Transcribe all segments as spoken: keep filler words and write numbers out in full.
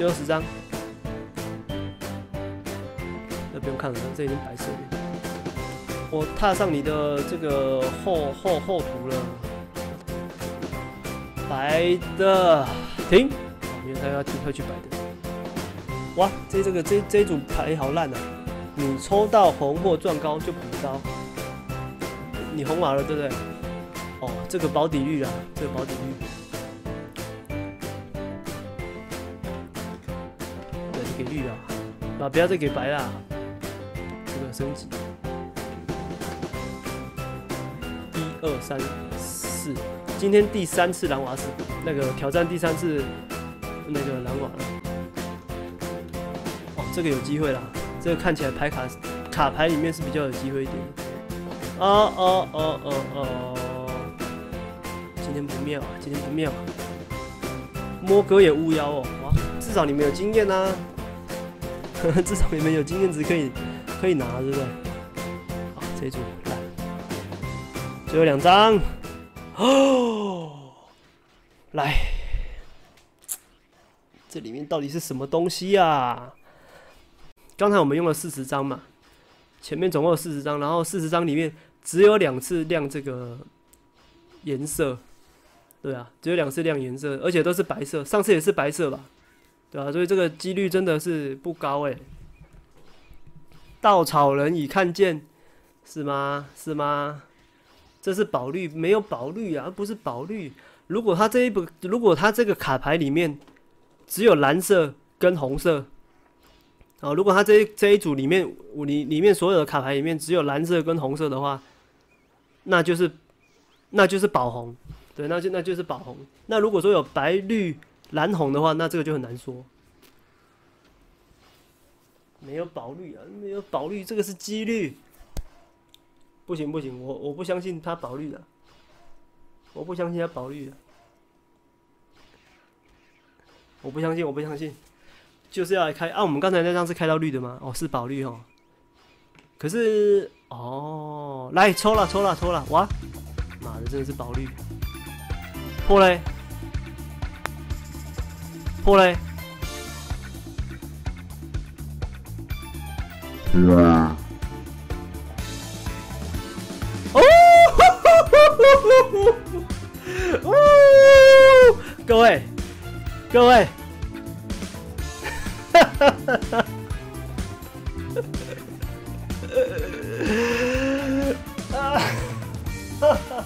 最后十张，那不用看了，这已经白色了。我踏上你的这个后后后图了，白的停，因为他要停会去白的。哇，这这个这这一组牌好烂啊！你抽到红或撞高就补高，你红马了对不对？哦，这个保底率啊，这个保底率。 给绿啊，啊，不要再给白啦，这个升级，一二三四，今天第三次蓝瓦斯，那个挑战第三次那个蓝瓦了，哦，这个有机会啦，这个看起来牌卡卡牌里面是比较有机会一点的，哦哦哦哦哦，今天不妙啊，今天不妙，摸哥也巫妖哦，哇，至少你们有经验啊。 至少你们有经验值可以可以拿，对不对？好，这一组来，最后两张哦，来，这里面到底是什么东西啊？刚才我们用了四十张嘛，前面总共有四十张，然后四十张里面只有两次亮这个颜色，对啊，只有两次亮颜色，而且都是白色，上次也是白色吧？ 对啊，所以这个几率真的是不高哎。稻草人已看见，是吗？是吗？这是宝绿，没有宝绿啊，不是宝绿。如果他这一本，如果他这个卡牌里面只有蓝色跟红色，啊，如果他这一这一组里面，里里面所有的卡牌里面只有蓝色跟红色的话，那就是那就是宝红，对，那就那就是宝红。那如果说有白绿。 蓝红的话，那这个就很难说。没有保绿啊，没有保绿，这个是几率。不行不行，我我不相信他保绿的，我不相信他保绿的，我不相信，我不相信，就是要来开啊！我们刚才那张是开到绿的吗？哦，是保绿哦。可是哦，来抽了抽了抽了，哇，妈的，真的是保绿，破嘞！ 破嘞！是啊。哦！哦！各位，各位，哈哈哈哈！啊！哈哈！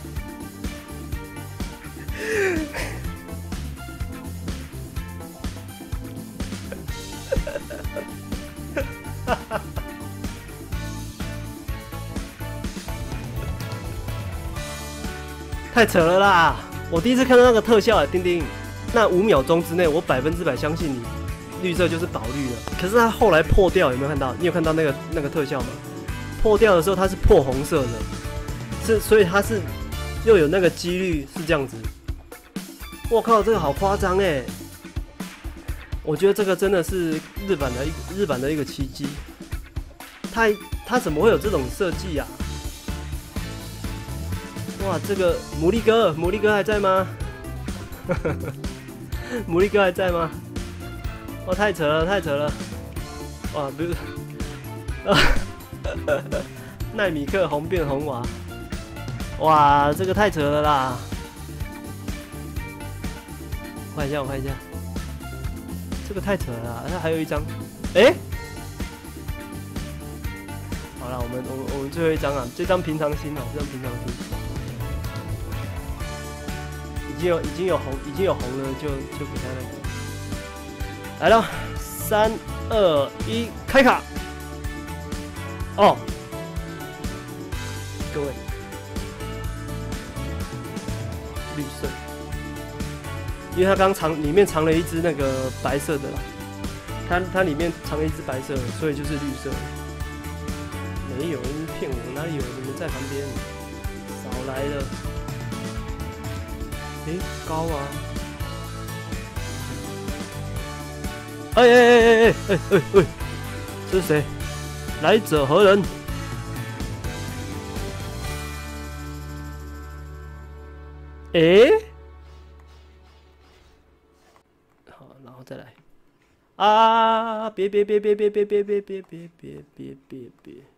太扯了啦！我第一次看到那个特效啊，丁丁，那五秒钟之内，我百分之百相信你，绿色就是宝绿了。可是它后来破掉，有没有看到？你有看到那个那个特效吗？破掉的时候它是破红色的，是所以它是又有那个几率是这样子。我靠，这个好夸张哎！我觉得这个真的是日本的一日本的一个奇迹。它它怎么会有这种设计啊？ 哇，这个牡蛎哥，牡蛎哥还在吗？牡蛎哥还在吗？哇，太扯了，太扯了！哇，不是，啊，奈米克红变红娃，哇，这个太扯了啦！我看一下，我看一下，这个太扯了啦！它还有一张，哎、欸，好了，我们我们我们最后一张啊，这张平常心啊，这张平常心。 已经有已经有红已经有红了，就就给他那个来了，三二一，开卡！哦，各位，绿色，因为它刚藏里面藏了一只那个白色的啦，它它里面藏了一只白色的，所以就是绿色。没有人骗我，哪里有人在旁边？少来了。 哎、欸，高啊！哎哎哎哎哎哎哎哎，这是谁？来者何人？哎、欸，好，然后再来。 啊！别别别别别别别别别别别别别别！